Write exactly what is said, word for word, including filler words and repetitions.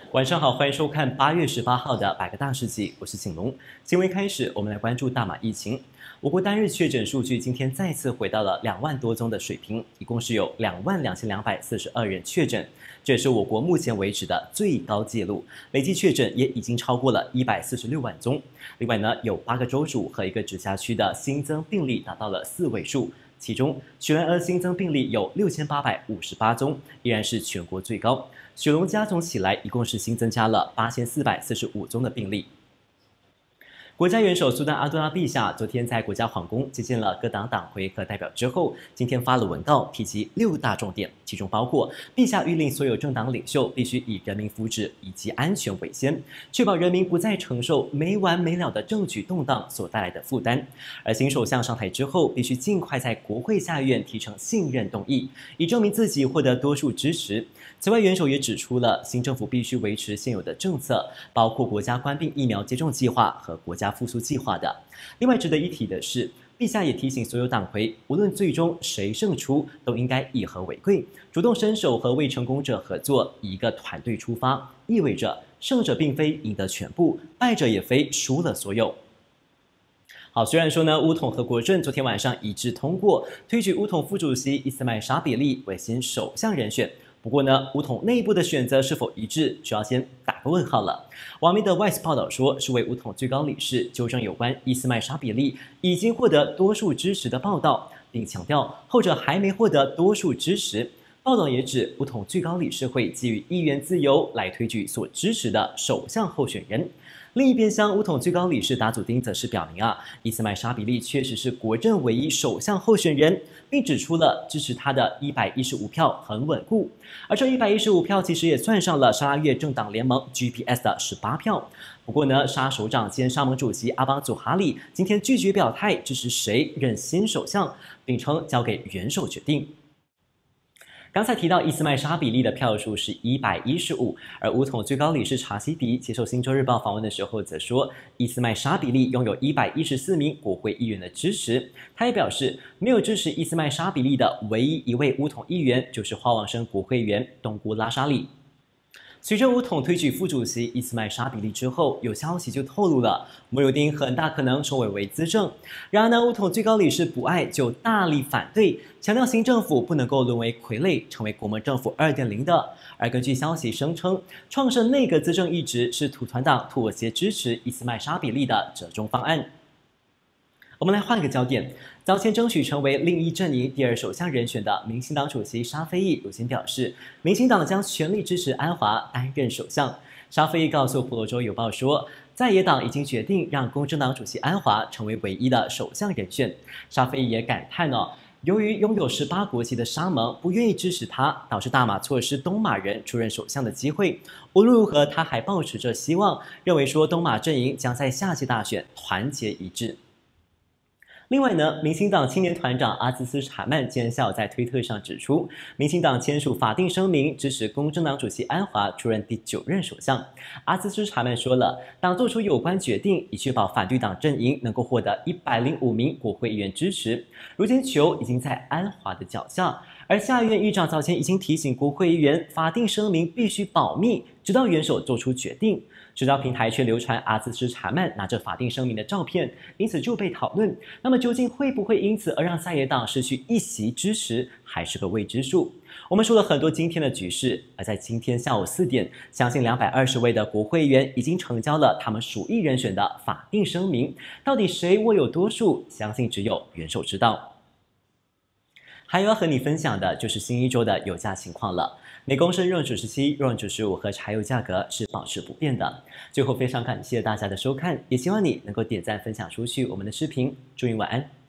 晚上好，欢迎收看八月十八号的百个大事记，我是景龙。新闻开始，我们来关注大马疫情。我国单日确诊数据今天再次回到了两万多宗的水平，一共是有两万两千两百四十二人确诊，这也是我国目前为止的最高纪录。累计确诊也已经超过了一百四十六万宗。另外呢，有八个州属和一个直辖区的新增病例达到了四位数。其中，雪兰莪新增病例有六千八百五十八宗，依然是全国最高。雪龙加总起来，一共是新增加了八千四百四十五宗的病例。国家元首苏丹阿多拉陛下昨天在国家皇宫接见了各党党魁和代表之后，今天发了文告，提及六大重点，其中包括陛下谕令所有政党领袖必须以人民福祉以及安全为先，确保人民不再承受没完没了的政局动荡所带来的负担。而新首相上台之后，必须尽快在国会下院提呈信任动议，以证明自己获得多数支持。此外，元首也指出了新政府必须维持现有的政策，包括国家冠病疫苗接种计划和国家复苏计划的。另外值得一提的是，陛下也提醒所有党魁，无论最终谁胜出，都应该以和为贵，主动伸手和未成功者合作，以一个团队出发，意味着胜者并非赢得全部，败者也非输了所有。好，虽然说呢，巫统和国政昨天晚上一致通过推举巫统副主席伊斯麦沙比利为新首相人选。不过呢，巫统内部的选择是否一致，需要先打个问号了。网民的 Vice 报道说，是为巫统最高理事纠正有关伊斯麦沙比利已经获得多数支持的报道，并强调后者还没获得多数支持。报道也指，巫统最高理事会基于意愿自由来推举所支持的首相候选人。另一边厢，巫统最高理事达祖丁则是表明啊，伊斯麦沙比利确实是国政唯一首相候选人，并指出了支持他的一百一十五票很稳固，而这一百一十五票其实也算上了沙拉越政党联盟 G P S 的十八票。不过呢，沙首长兼沙盟主席阿邦祖哈里今天拒绝表态支持谁任新首相，并称交给元首决定。刚才提到伊斯麦沙比利的票数是一百一十五，而巫统最高理事查西迪接受《新洲日报》访问的时候则说，伊斯麦沙比利拥有一百一十四名国会议员的支持。他也表示，没有支持伊斯麦沙比利的唯一一位巫统议员就是花王生国会议员东姑拉沙里。随着巫统推举副主席伊斯麦沙比利之后，有消息就透露了慕尤丁很大可能成为为资政。然而呢，巫统最高理事卜艾就大力反对，强调新政府不能够沦为傀儡，成为国民政府 二点零 的。而根据消息声称，创设内阁资政一职是土团党妥协支持伊斯麦沙比利的折中方案。我们来换一个焦点，早前争取成为另一阵营第二首相人选的民进党主席沙非裔如今表示，民进党将全力支持安华担任首相。沙非裔告诉婆罗洲邮报说，在野党已经决定让公正党主席安华成为唯一的首相人选。沙非裔也感叹哦，由于拥有十八国籍的沙盟不愿意支持他，导致大马错失东马人出任首相的机会。无论如何，他还抱持着希望，认为说东马阵营将在下届大选团结一致。另外呢，民进党青年团长阿兹斯查曼今天下午在推特上指出，民进党签署法定声明，支持公正党主席安华出任第九任首相。阿兹斯查曼说了，党做出有关决定，以确保反对党阵营能够获得一百零五名国会议员支持。如今球已经在安华的脚下，而下议院议长早前已经提醒国会议员，法定声明必须保密，直到元首做出决定。社交平台却流传阿兹斯查曼拿着法定声明的照片，因此就被讨论。那么究竟会不会因此而让在野党失去一席支持，还是个未知数。我们说了很多今天的局势，而在今天下午四点，相信两百二十位的国会议员已经成交了他们属意人选的法定声明。到底谁握有多数，相信只有元首知道。还有要和你分享的就是新一周的油价情况了。每公升 RON 九十七、RON 九十五和柴油价格是保持不变的。最后非常感谢大家的收看，也希望你能够点赞分享出去我们的视频。祝你晚安。